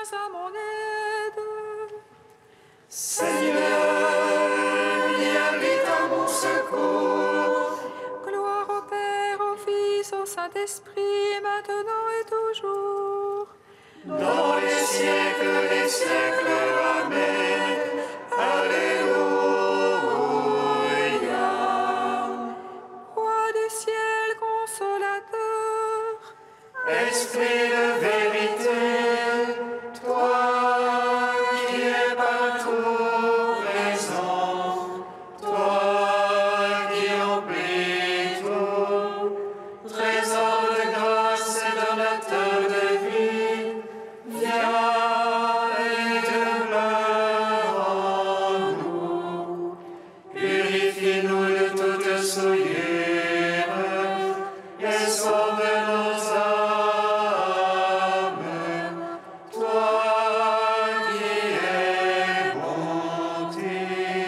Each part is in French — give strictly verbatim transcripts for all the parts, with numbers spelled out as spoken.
à mon aide. Seigneur, viens vite à mon secours. Gloire au Père, au Fils, au Saint-Esprit, maintenant et toujours. Dans les siècles des siècles, Amen. Alléluia. Roi du ciel consolateur, Esprit de vérité, toi qui es partout présent, toi qui emplis tout, trésor de grâce et donateur de vie, viens et demeure en nous. Purifie-nous de toute souillure et sauve nos âmes, toi qui es bonté.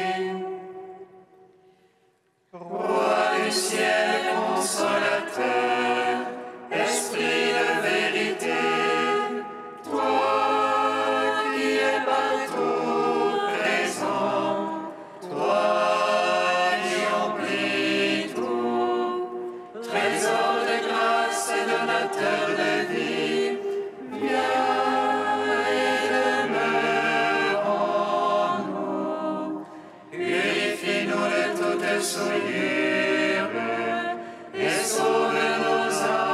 Roi du ciel consolateur, Esprit de vérité, toi qui es partout présent, toi qui emplis tout, trésor de grâce et donateur de vie, viens et demeure en nous. Purifie-nous de toute souillure et sauve nos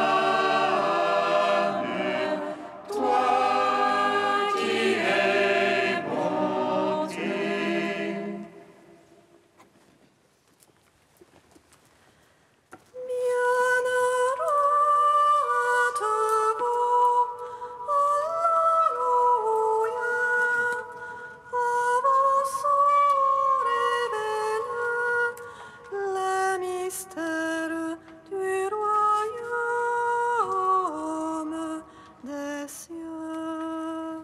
âmes, toi qui es bonté. les mystères du royaume des cieux.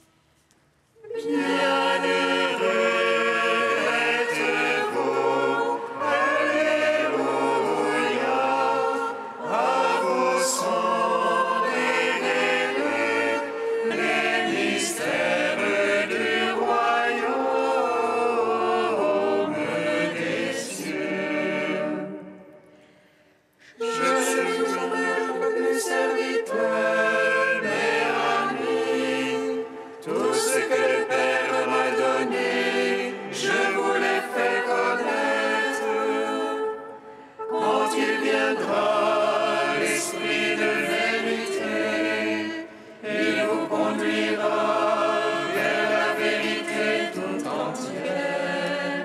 Serviteur, mère amie, tout ce que le Père m'a donné, je vous l'ai fait connaître. Quand il viendra, l'Esprit de vérité, il vous conduira vers la vérité tout entière.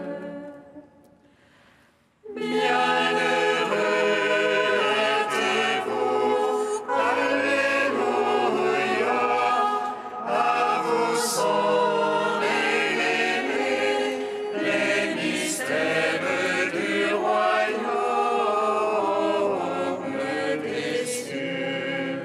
Bienheureux êtes-vous, Alléluia, à vous sont révélés les mystères du royaume des cieux.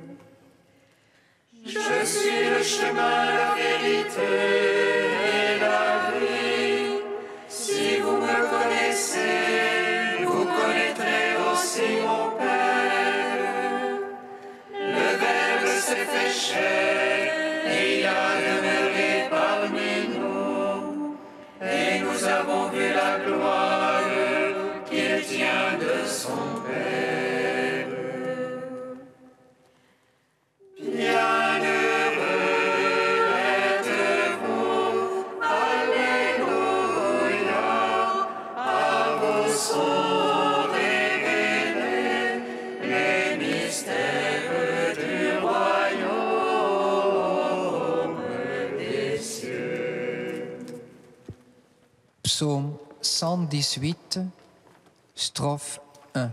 Je suis le chemin, la vérité et la vie. Si vous me connaissez, vous connaîtrez aussi mon Père. Le Verbe s'est fait chair et il a demeuré parmi nous. Et nous avons vu la gloire qu'il tient de son Père. Bienheureux êtes-vous, Alléluia, à vous sont révélés les mystères du royaume des cieux. Psaume cent dix-huit, strophe un.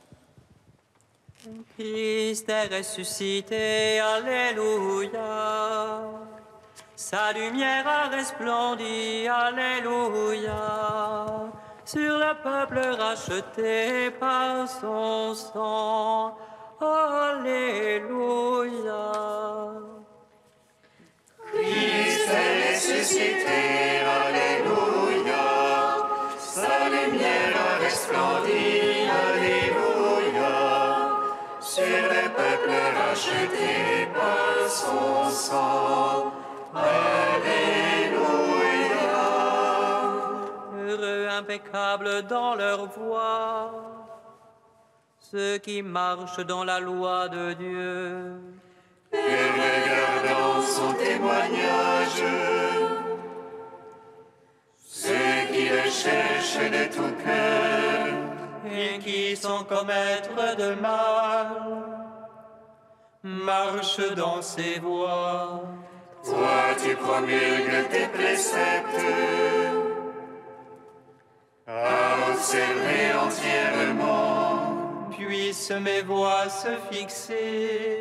Christ est ressuscité, Alléluia. Sa lumière a resplendi, Alléluia, sur le peuple racheté par son sang, Alléluia. Christ est ressuscité, Alléluia. Sa lumière a resplendi, Alléluia, sur le peuple racheté par son sang. Alléluia. Heureux, impeccables dans leur voie, ceux qui marchent dans la loi de Dieu. Et regardant son témoignage, ceux qui le cherchent de tout cœur, Et qui, sans commettre de mal, marchent dans ses voies. toi tu promulgues tes préceptes, à observer entièrement. Puissent mes voies se fixer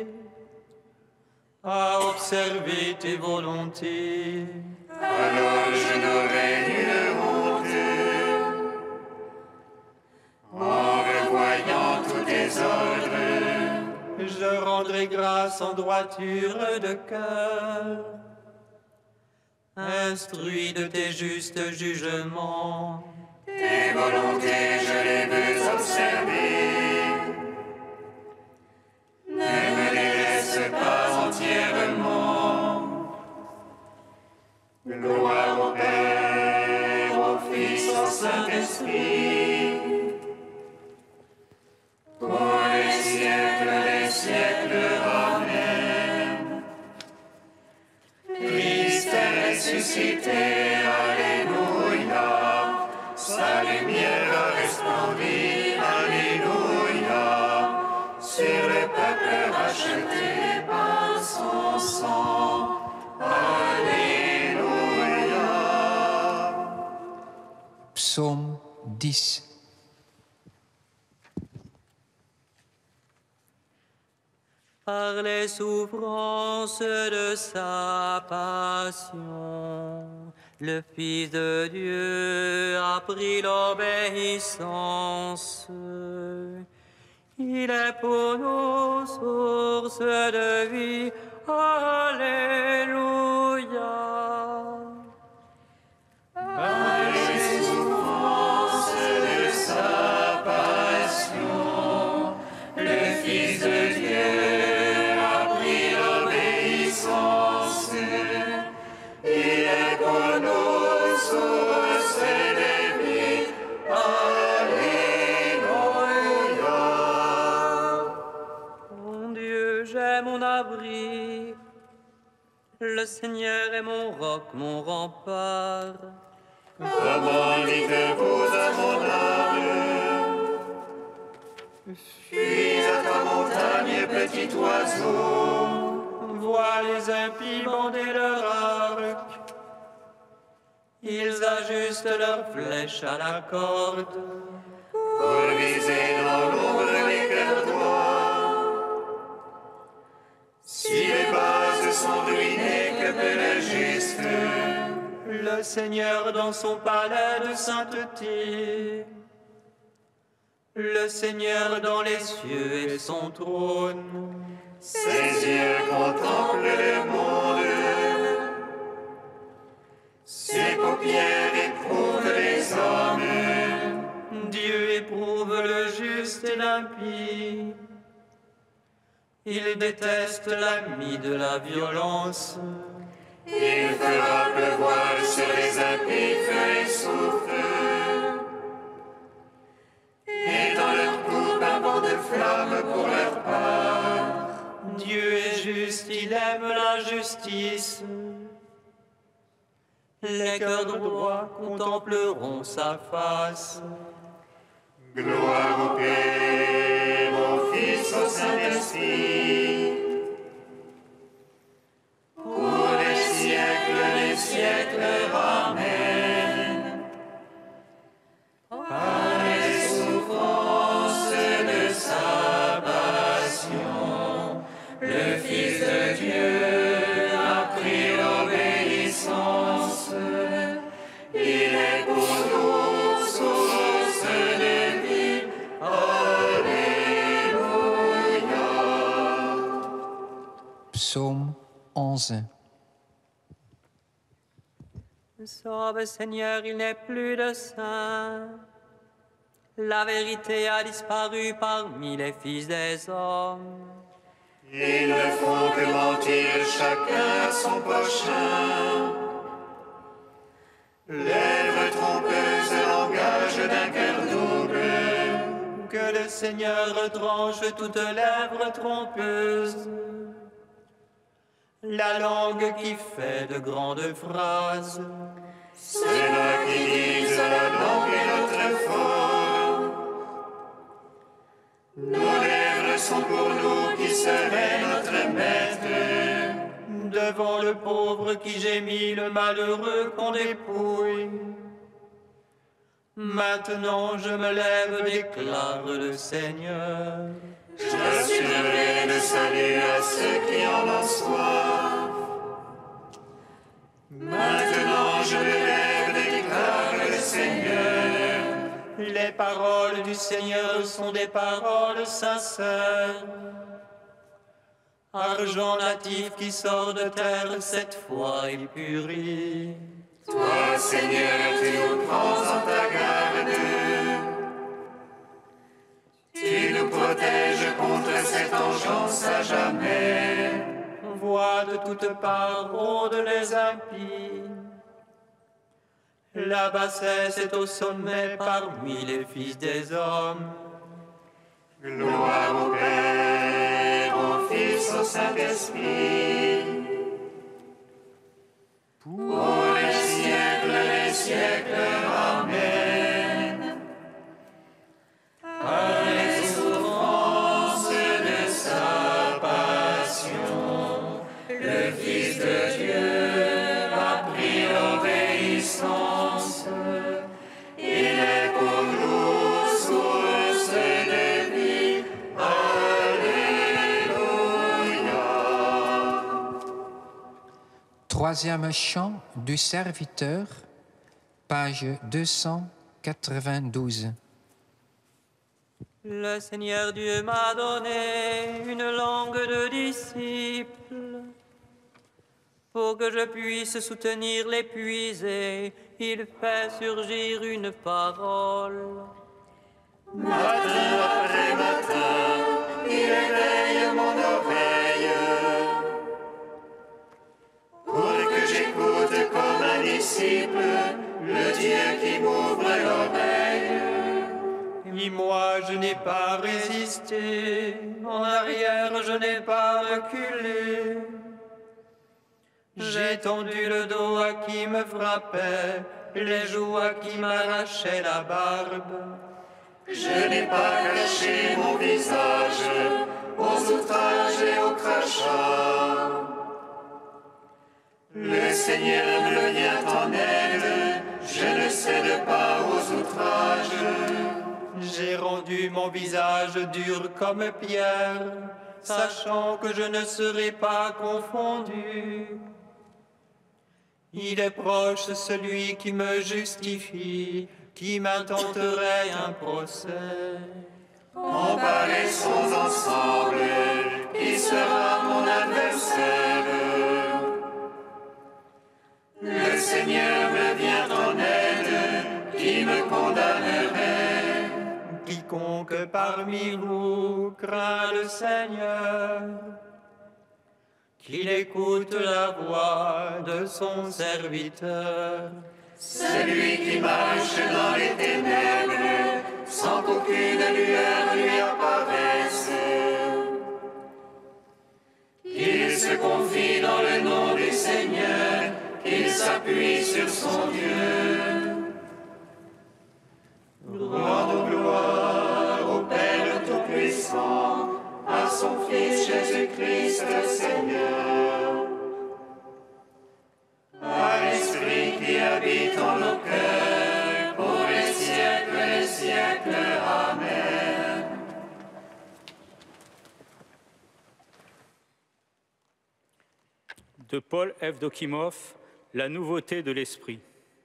à observer tes volontés. Alors je n'aurai nulle honte en revoyant tous tes ordres. Je rendrai grâce en droiture de cœur, instruit de tes justes jugements. Tes volontés, je les veux observer. Ne me les laisse pas entièrement. Gloire au Père, au Fils, au Saint-Esprit, pour les siècles des siècles. Amen. Christ est ressuscité, alléluia. Sa lumière a resplendi, alléluia, sur le peuple racheté par son sang, alléluia. Psaume dix. Par les souffrances de sa passion, le Fils de Dieu a pris l'obéissance. Il est pour nous source de vie. Alléluia. Par les souffrances de sa passion, le Fils de Dieu a pris l'obéissance. Il est pour nous source de vie. Alléluia. Mon Dieu, j'ai mon abri. Le Seigneur est mon roc, mon rempart. Comment dites-vous à mon âme? Fuis à ta montagne, petit oiseau. Vois les impies bander leur arc. Ils ajustent leurs flèches à la corde. Pour viser dans l'ombre les cœurs droits. Si les bases sont ruinées, que peut le juste? Le Seigneur dans son palais de sainteté. Le Seigneur dans les cieux et son trône. Ses yeux contemplent le monde. Ses paupières éprouvent les hommes. Dieu éprouve le juste et l'impie. Il déteste l'ami de la violence. Il fera pleuvoir sur les impies feu et soufre. Et dans leur coupe un vent de flamme pour leur part. Dieu est juste, il aime la justice. Les cœurs droits contempleront sa face. Gloire au Père, au Fils, au Saint-Esprit, pour les siècles des siècles. Amen. Par les souffrances de sa passion, le Fils de Dieu a pris l'obéissance. Il est pour nous source de vie. Alléluia. Psaume onze. Sauve Seigneur, il n'est plus de saint. La vérité a disparu parmi les fils des hommes. Ils ne font que mentir chacun son prochain. Lèvres trompeuses, langage d'un cœur double. Que le Seigneur retranche toute lèvre trompeuse. La langue qui fait de grandes phrases. Ceux-là qui disent la langue est notre force. Nos lèvres sont pour nous qui serait notre maître. Devant le pauvre qui gémit, le malheureux qu'on dépouille. Maintenant je me lève, déclare le Seigneur. J'assurerai le salut à ceux qui en ont soif. Maintenant je me lève, déclare le Seigneur. Les paroles du Seigneur sont des paroles sincères. Argent natif qui sort de terre cette fois épuré. Toi, Seigneur, tu nous prends en ta garde. Tu nous protèges contre cette engeance à jamais. Voix de toutes parts rôdent les impies. La bassesse est au sommet parmi les fils des hommes. Gloire au Père, au Fils, au Saint-Esprit. Pour les siècles, les siècles, Amen. Par les souffrances de sa passion, le Fils de Dieu a pris l'obéissance. Il est pour nous source de vie. Alléluia. Troisième chant du serviteur, page deux cent quatre-vingt-douze. Le Seigneur Dieu m'a donné une langue de disciple. Pour que je puisse soutenir l'épuisé, il fait surgir une parole. Matin après matin, il éveille mon oreille pour que j'écoute comme un disciple le Dieu qui m'ouvre l'oreille. Et moi, je n'ai pas résisté, en arrière, je n'ai pas reculé. J'ai tendu le dos à qui me frappait, les joues à qui m'arrachaient la barbe. Je n'ai pas caché mon visage aux outrages et aux crachats. Le Seigneur me vient en aide, je ne cède pas aux outrages. J'ai rendu mon visage dur comme pierre, sachant que je ne serai pas confondu. Il est proche celui qui me justifie, qui m'intenterait un procès. Comparaissons ensemble, qui sera mon adversaire? Le Seigneur me vient en aide, qui me condamnerait? Quiconque parmi vous craint le Seigneur, qu'il écoute la voix de son serviteur. Celui qui marche dans les ténèbres, sans qu'aucune lueur lui apparaisse. Qu'il se confie dans le nom du Seigneur, qu'il s'appuie sur son Dieu. Rendons gloire au Père Tout-Puissant, à son Fils Jésus-Christ le Seigneur, à l'Esprit qui habite en nos cœurs, pour les siècles et les siècles. Amen. De Paul Evdokimov, La nouveauté de l'esprit.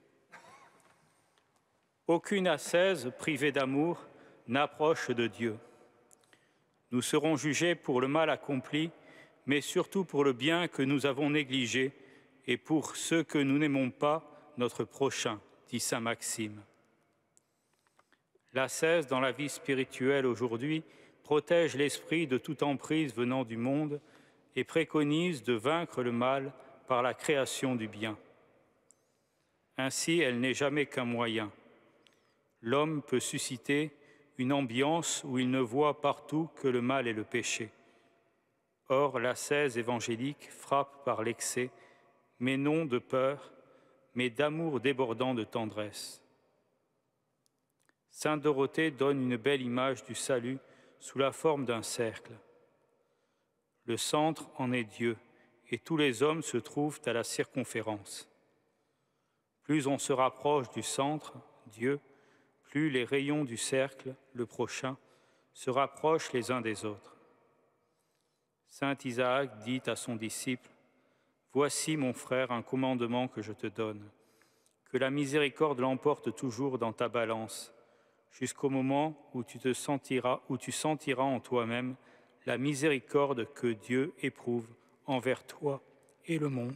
Aucune ascèse privée d'amour n'approche de Dieu. Nous serons jugés pour le mal accompli, mais surtout pour le bien que nous avons négligé et pour ceux que nous n'aimons pas, notre prochain, dit saint Maxime. L'ascèse dans la vie spirituelle aujourd'hui protège l'esprit de toute emprise venant du monde et préconise de vaincre le mal par la création du bien. Ainsi, elle n'est jamais qu'un moyen. L'homme peut susciter une ambiance où il ne voit partout que le mal et le péché. Or, l'ascèse évangélique frappe par l'excès, mais non de peur, mais d'amour débordant de tendresse. Sainte Dorothée donne une belle image du salut sous la forme d'un cercle. Le centre en est Dieu, et tous les hommes se trouvent à la circonférence. Plus on se rapproche du centre, Dieu, plus les rayons du cercle, le prochain, se rapprochent les uns des autres. Saint Isaac dit à son disciple, « Voici, mon frère, un commandement que je te donne, que la miséricorde l'emporte toujours dans ta balance, jusqu'au moment où tu te sentiras, où tu sentiras en toi-même la miséricorde que Dieu éprouve envers toi et le monde. »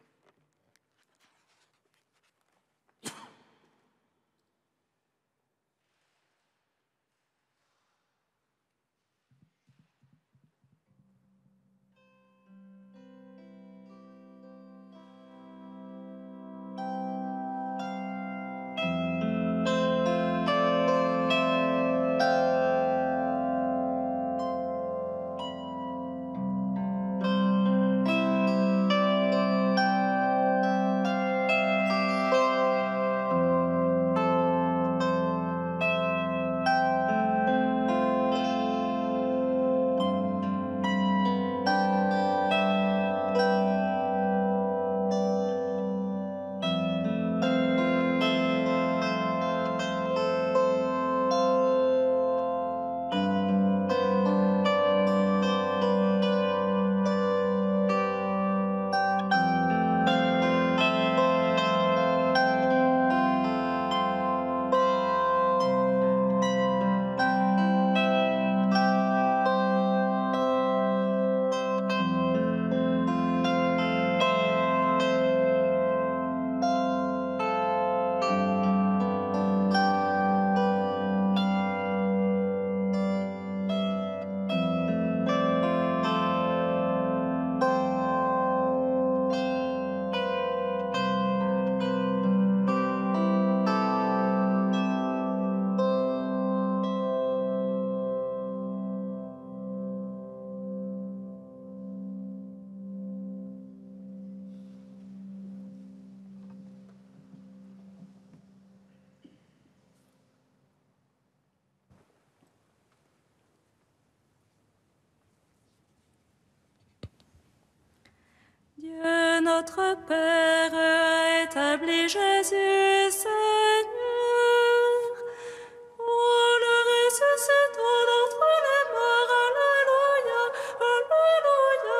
Dieu notre Père a établi Jésus Seigneur, en le ressuscitant d'entre les morts. Alléluia, Alléluia.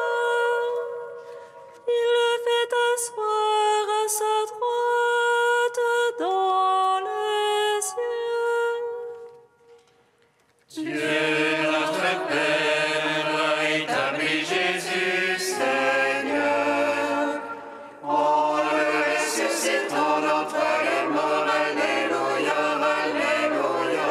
Il le fait asseoir à sa droite dans les cieux. Dieu notre Père a établi Jésus Seigneur, en le ressuscitant d'entre les morts. Alléluia, Alléluia.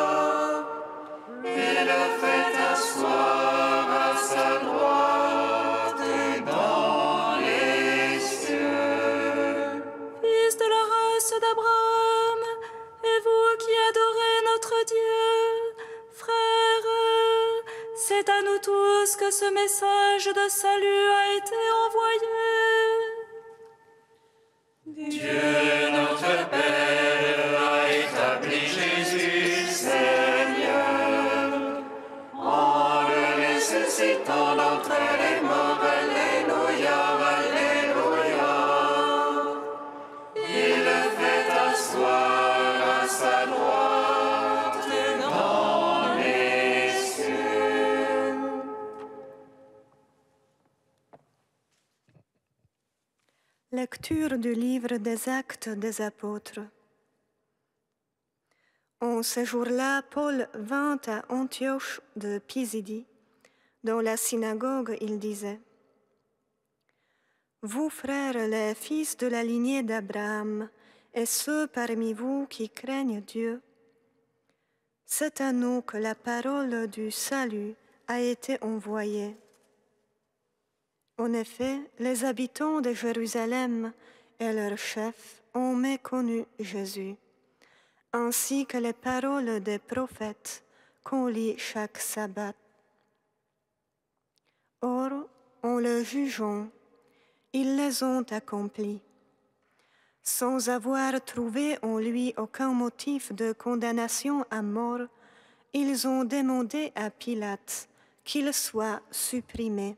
Il le fait asseoir à sa droite dans les cieux. Fils de la race d'Abraham, et vous qui adorez notre Dieu, frères, c'est à nous tous que ce message de salut a été envoyé. Dieu notre Père a établi Jésus Seigneur, en le ressuscitant d'entre les morts. Alléluia, Alléluia. Il le fait asseoir à sa droite dans les cieux. Lecture du livre des Actes des Apôtres. En ce jour-là, Paul vint à Antioche de Pisidie. Dans la synagogue, il disait : « Vous, frères, les fils de la lignée d'Abraham, et ceux parmi vous qui craignent Dieu, C'est à nous que la parole du salut a été envoyée. En effet, les habitants de Jérusalem et leurs chefs ont méconnu Jésus, ainsi que les paroles des prophètes qu'on lit chaque sabbat. Or, en le jugeant, ils les ont accomplis, sans avoir trouvé en lui aucun motif de condamnation à mort. Ils ont demandé à Pilate qu'il soit supprimé.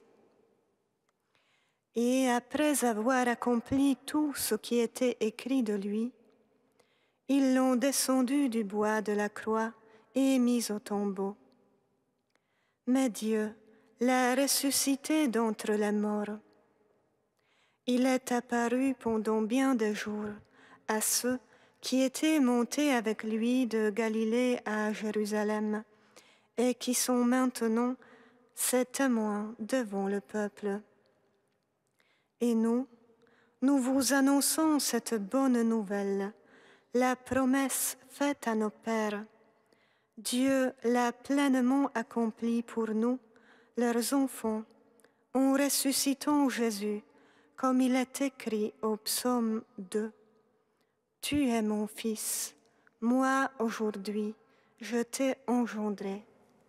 Et après avoir accompli tout ce qui était écrit de lui, ils l'ont descendu du bois de la croix et mis au tombeau. Mais Dieu l'a ressuscité d'entre les morts. Il est apparu pendant bien des jours à ceux qui étaient montés avec lui de Galilée à Jérusalem et qui sont maintenant ses témoins devant le peuple. Et nous, nous vous annonçons cette bonne nouvelle, la promesse faite à nos pères. Dieu l'a pleinement accomplie pour nous, leurs enfants, en ressuscitant Jésus, comme il est écrit au psaume deux. Tu es mon fils, moi aujourd'hui, je t'ai engendré.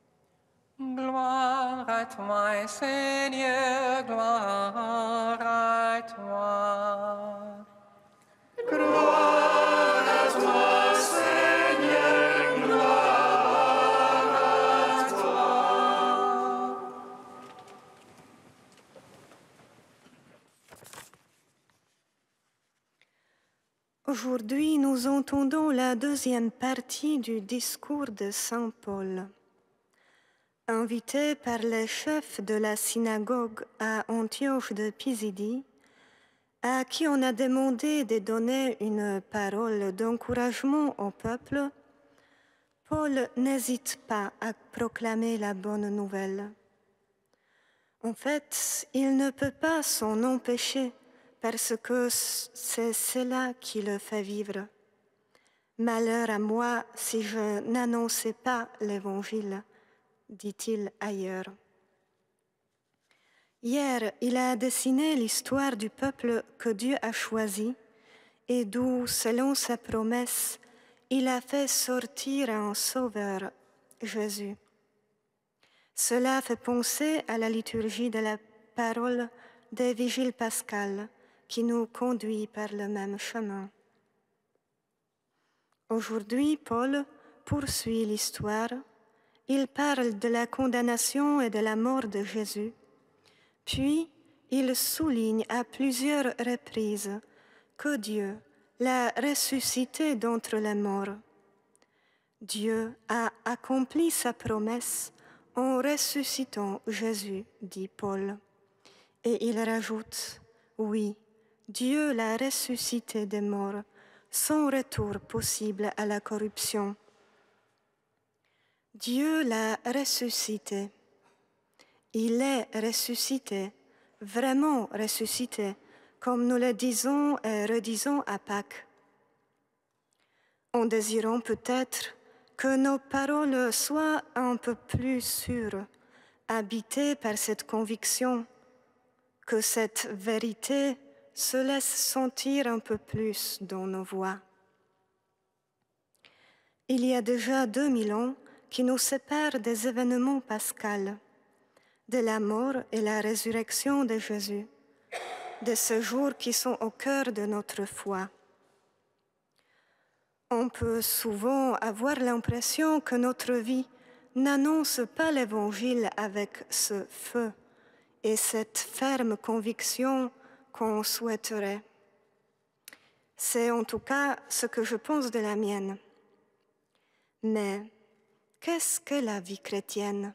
Gloire à toi, Seigneur, gloire à toi. Gloire à toi, Seigneur, gloire à toi. Aujourd'hui, nous entendons la deuxième partie du discours de Saint Paul. Invité par les chefs de la synagogue à Antioche de Pisidie, à qui on a demandé de donner une parole d'encouragement au peuple, Paul n'hésite pas à proclamer la bonne nouvelle. En fait, il ne peut pas s'en empêcher parce que c'est cela qui le fait vivre. Malheur à moi si je n'annonçais pas l'Évangile, dit-il ailleurs. Hier, il a dessiné l'histoire du peuple que Dieu a choisi et d'où, selon sa promesse, il a fait sortir un sauveur, Jésus. Cela fait penser à la liturgie de la parole des vigiles pascales qui nous conduit par le même chemin. Aujourd'hui, Paul poursuit l'histoire. Il parle de la condamnation et de la mort de Jésus, puis il souligne à plusieurs reprises que Dieu l'a ressuscité d'entre les morts. Dieu a accompli sa promesse en ressuscitant Jésus, dit Paul. Et il rajoute, oui, Dieu l'a ressuscité des morts, sans retour possible à la corruption. Dieu l'a ressuscité. Il est ressuscité, vraiment ressuscité, comme nous le disons et redisons à Pâques. En désirant peut-être que nos paroles soient un peu plus sûres, habitées par cette conviction, que cette vérité se laisse sentir un peu plus dans nos voix. Il y a déjà deux mille ans qui nous séparent des événements pascals, de la mort et la résurrection de Jésus, de ces jours qui sont au cœur de notre foi. On peut souvent avoir l'impression que notre vie n'annonce pas l'Évangile avec ce feu et cette ferme conviction qu'on souhaiterait. C'est en tout cas ce que je pense de la mienne. Mais qu'est-ce que la vie chrétienne?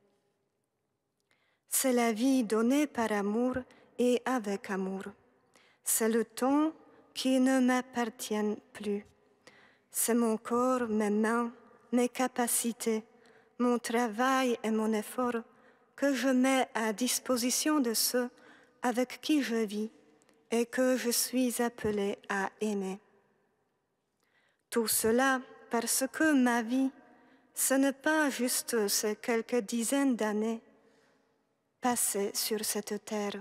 C'est la vie donnée par amour et avec amour. C'est le temps qui ne m'appartient plus. C'est mon corps, mes mains, mes capacités, mon travail et mon effort que je mets à disposition de ceux avec qui je vis et que je suis appelée à aimer. Tout cela parce que ma vie, ce n'est pas juste ces quelques dizaines d'années passées sur cette terre.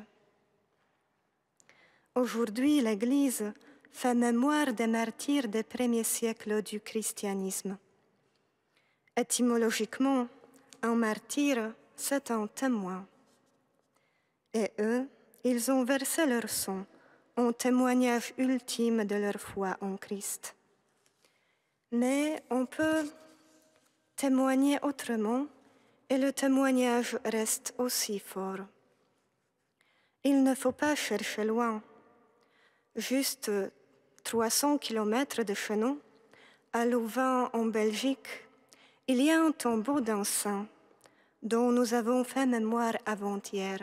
Aujourd'hui, l'Église fait mémoire des martyrs des premiers siècles du christianisme. Étymologiquement, un martyr, c'est un témoin. Et eux, ils ont versé leur sang en témoignage ultime de leur foi en Christ. Mais on peut témoigner autrement et le témoignage reste aussi fort. Il ne faut pas chercher loin. Juste trois cents kilomètres de chez nous, à Louvain en Belgique, il y a un tombeau d'un saint dont nous avons fait mémoire avant-hier.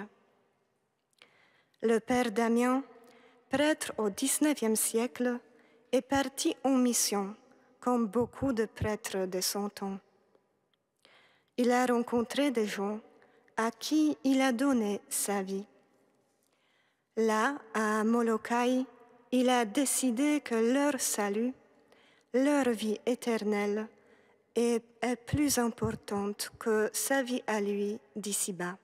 Le père Damien, prêtre au dix-neuvième siècle, est parti en mission, comme beaucoup de prêtres de son temps. Il a rencontré des gens à qui il a donné sa vie. Là, à Molokai, il a décidé que leur salut, leur vie éternelle, est, est plus importante que sa vie à lui d'ici-bas.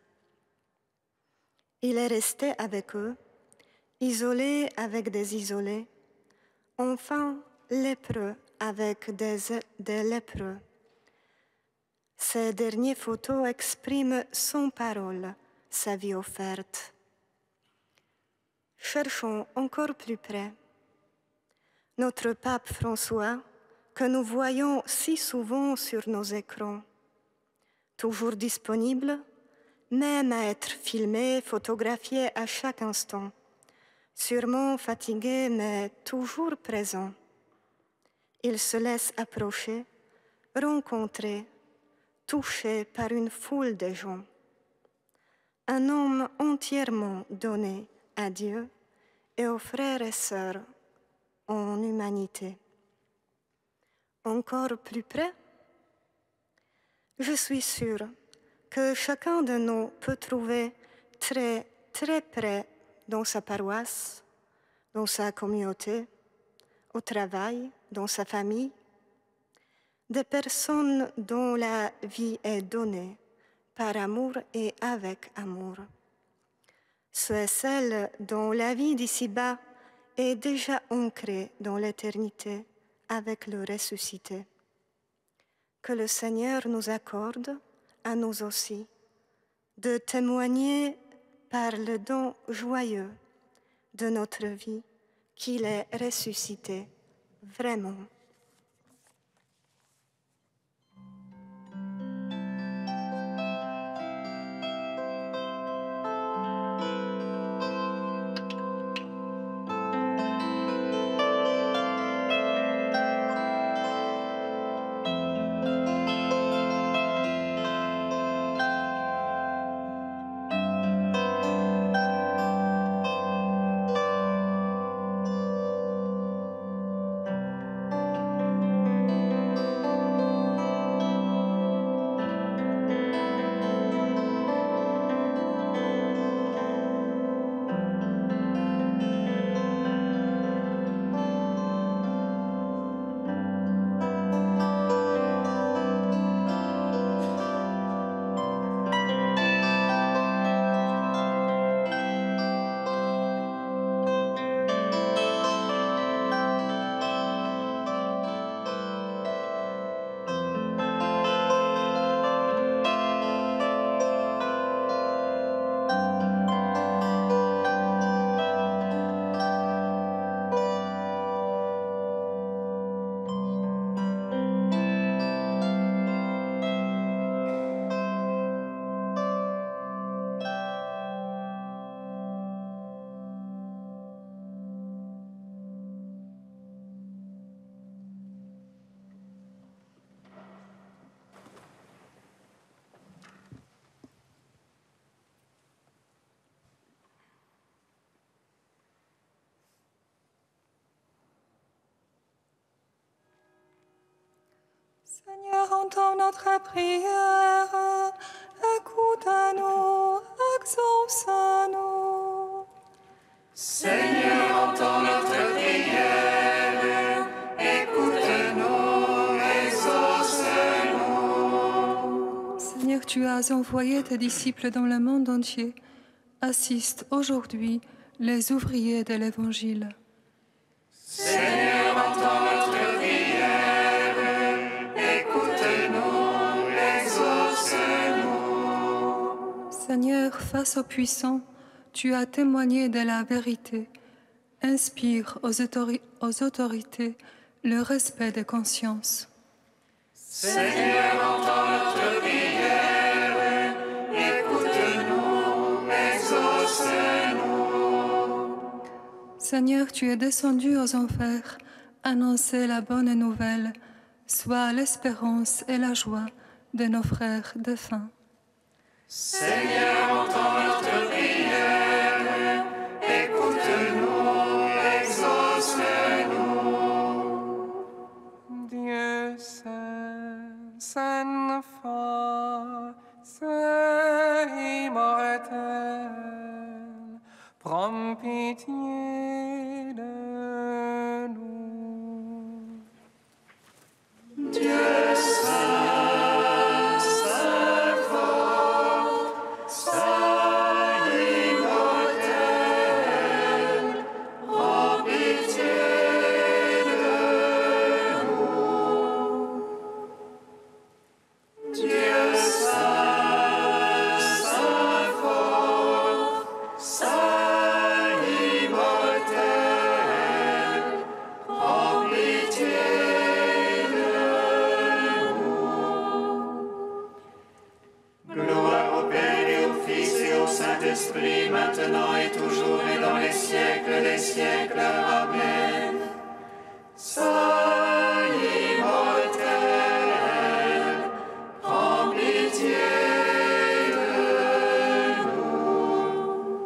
Il est resté avec eux, isolé avec des isolés, enfin lépreux avec des, des lépreux. Ces dernières photos expriment sans parole sa vie offerte. Cherchons encore plus près. Notre pape François, que nous voyons si souvent sur nos écrans, toujours disponible, même à être filmé, photographié à chaque instant, sûrement fatigué mais toujours présent. Il se laisse approcher, rencontrer, touché par une foule de gens. Un homme entièrement donné à Dieu et aux frères et sœurs en humanité. Encore plus près, je suis sûre que chacun de nous peut trouver très, très près dans sa paroisse, dans sa communauté, au travail, dans sa famille, des personnes dont la vie est donnée par amour et avec amour. Ceux et celles dont la vie d'ici-bas est déjà ancrée dans l'éternité avec le ressuscité. Que le Seigneur nous accorde, à nous aussi, de témoigner par le don joyeux de notre vie qu'il est ressuscité vraiment. Seigneur, entends notre prière, écoute-nous, exauce-nous. Seigneur, entends notre prière, écoute-nous, exauce-nous. tu as envoyé tes disciples dans le monde entier, assiste aujourd'hui les ouvriers de l'Évangile. Seigneur, entends notre prière, écoute-nous, exauce-nous. Seigneur, face aux puissants, tu as témoigné de la vérité. Inspire aux, autori- aux autorités le respect des consciences. Seigneur, entends notre prière, écoute-nous, exauce-nous. Seigneur, tu es descendu aux enfers, annoncer la bonne nouvelle, sois l'espérance et la joie de nos frères défunts. Seigneur, entends notre prière, écoute-nous, exauce-nous. Dieu saint, saint fort, saint immortel, prends pitié de nous. Dieu saint, saint fort, saint immortel, prends pitié de nous. Dieu saint, saint fort, saint immortel, prends pitié de nous. Gloire au Père et au Fils et au Saint-Esprit, maintenant et toujours et dans les siècles des siècles. Amen. Saint immortel, prends pitié de nous.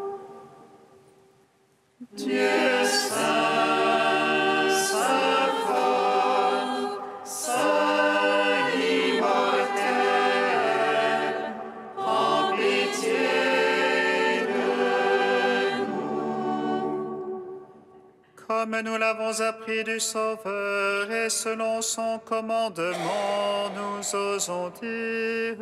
Dieu saint, saint fort, saint immortel, prends pitié de nous. Comme nous l'avons appris du Sauveur et selon son commandement, nous osons dire: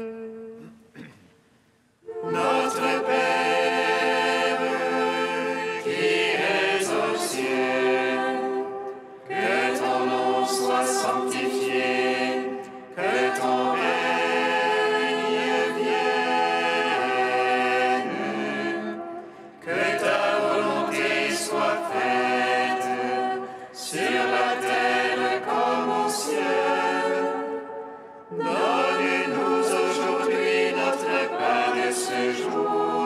Notre Père, qui es aux cieux, que ton nom soit sanctifié, que ton règne vienne, que ta volonté soit faite sur la terre comme au ciel. Donne-nous aujourd'hui notre pain de ce jour.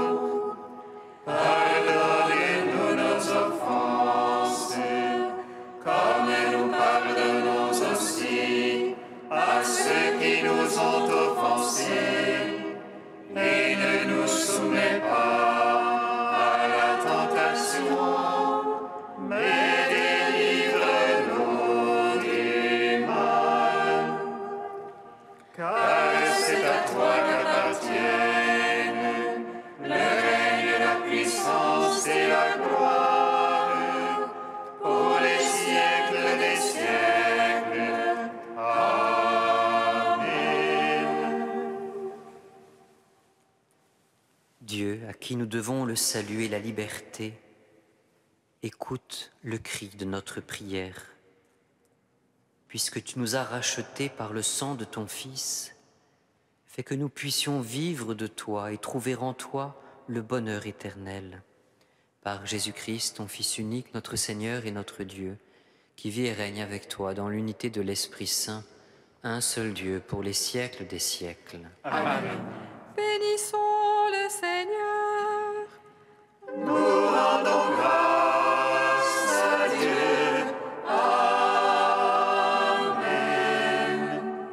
Pardonne-nous nos offenses, comme nous pardonnons aussi à ceux qui nous ont offensés. Et ne nous soumets pas à la tentation, mais délivre-nous du mal. Car c'est à toi qu'appartiennent le règne, la puissance et la gloire pour les siècles des siècles. Amen. Dieu, à qui nous devons le salut et la liberté, écoute le cri de notre prière. Puisque tu nous as rachetés par le sang de ton Fils, fais que nous puissions vivre de toi et trouver en toi le bonheur éternel. Par Jésus-Christ, ton Fils unique, notre Seigneur et notre Dieu, qui vit et règne avec toi dans l'unité de l'Esprit Saint, un seul Dieu pour les siècles des siècles. Amen. Bénissons le Seigneur. Nous rendons grâce à Dieu. Amen.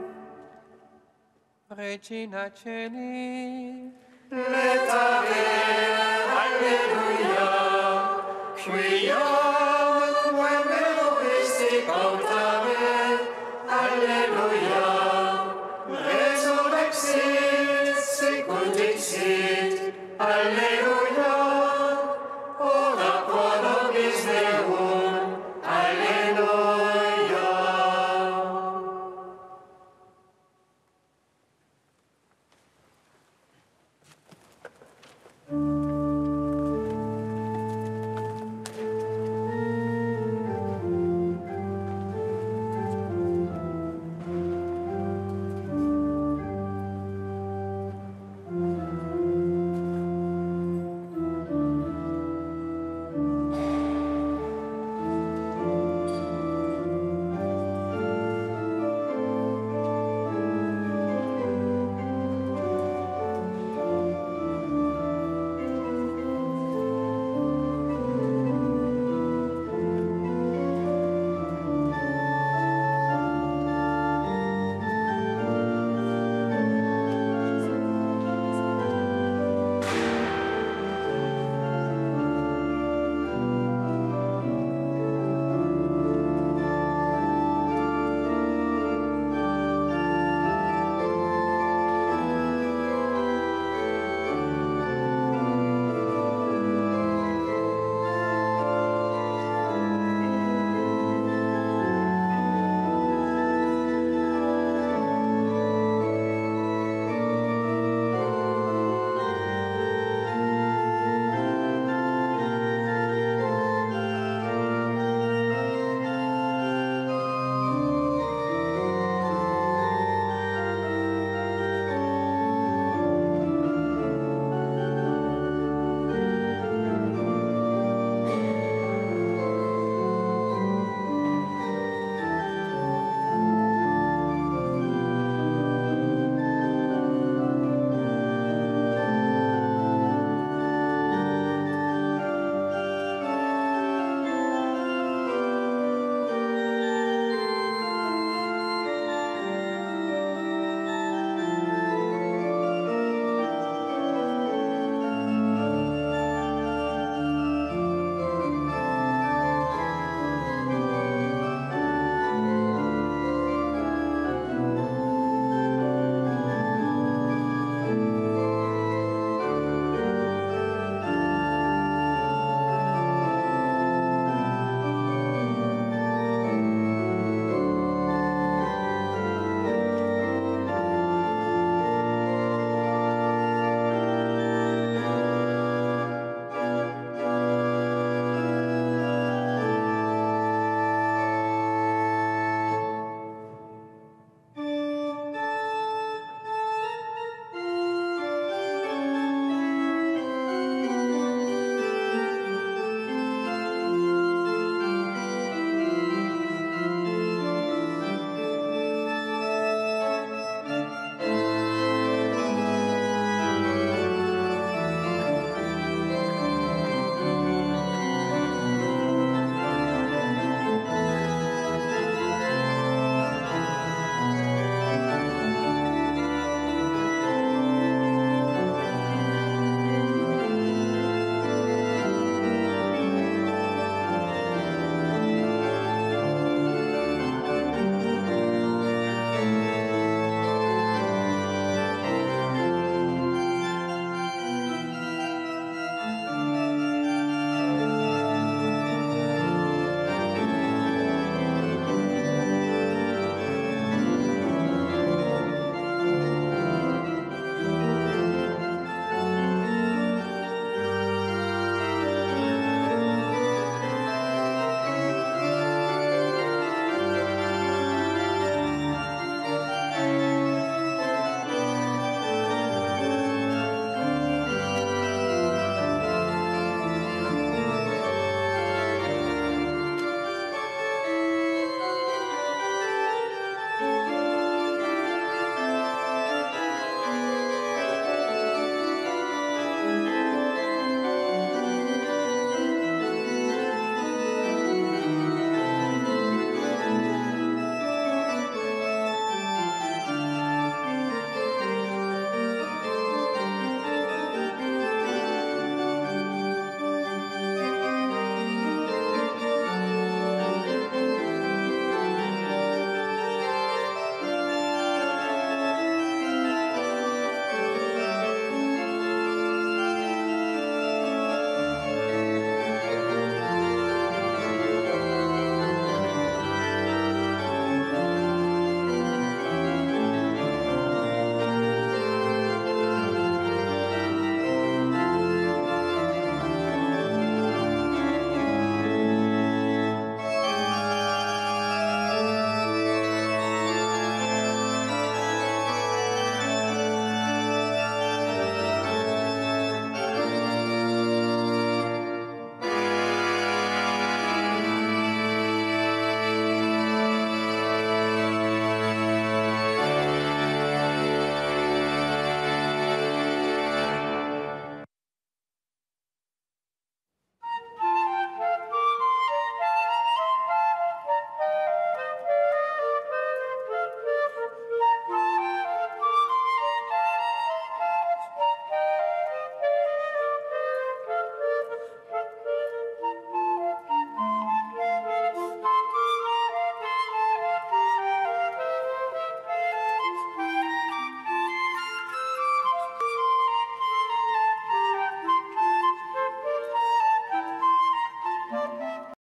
Regina Celi, Letare, Alleluia, quiam quem me obisti contra